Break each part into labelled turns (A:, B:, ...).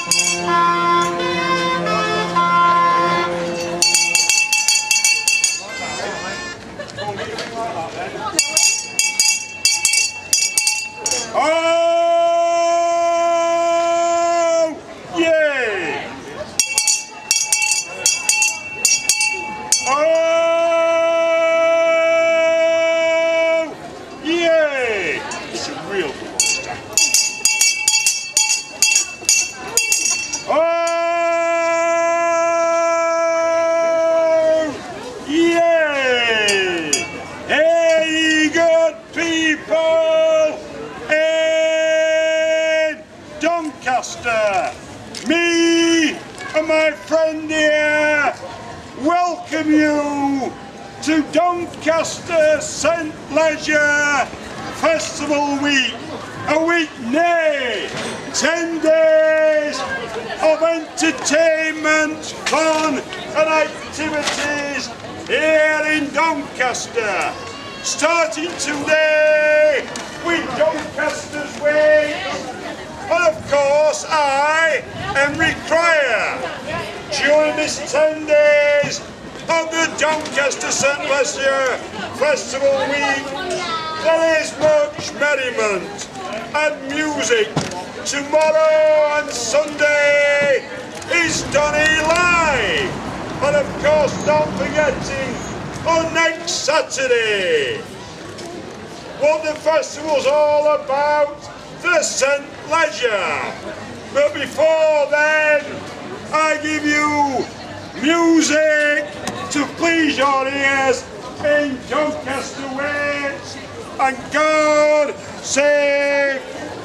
A: Me and my friend here welcome you to Doncaster St Leger Festival Week, a week, nay, 10 days of entertainment, fun and activities here in Doncaster, starting today with Doncaster's Way. And of course, I am required during this 10 days of the Doncaster St Leger Festival Week. There is much merriment and music. Tomorrow and Sunday is Donny Live. And of course, not forgetting on next Saturday what the festival's all about, the St Leger. But before then, I give you music to please your ears in Doncaster Way, and God save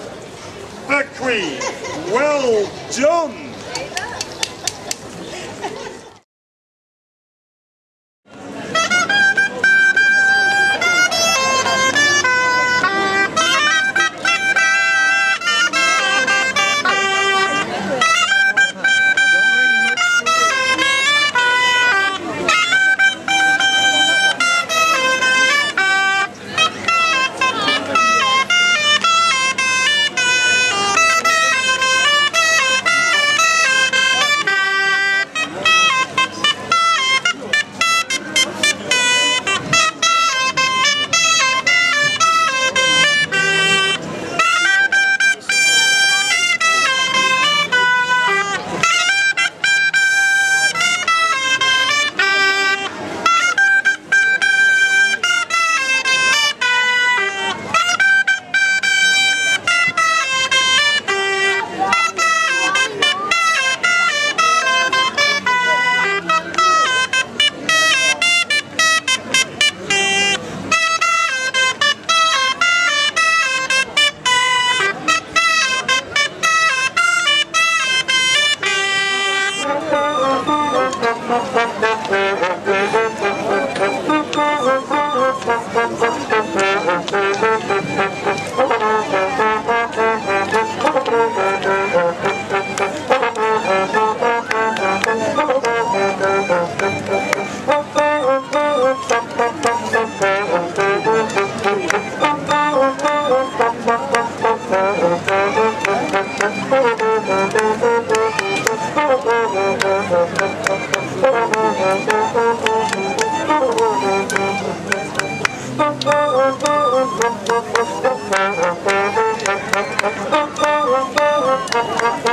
A: the Queen. Well done.
B: Thank you.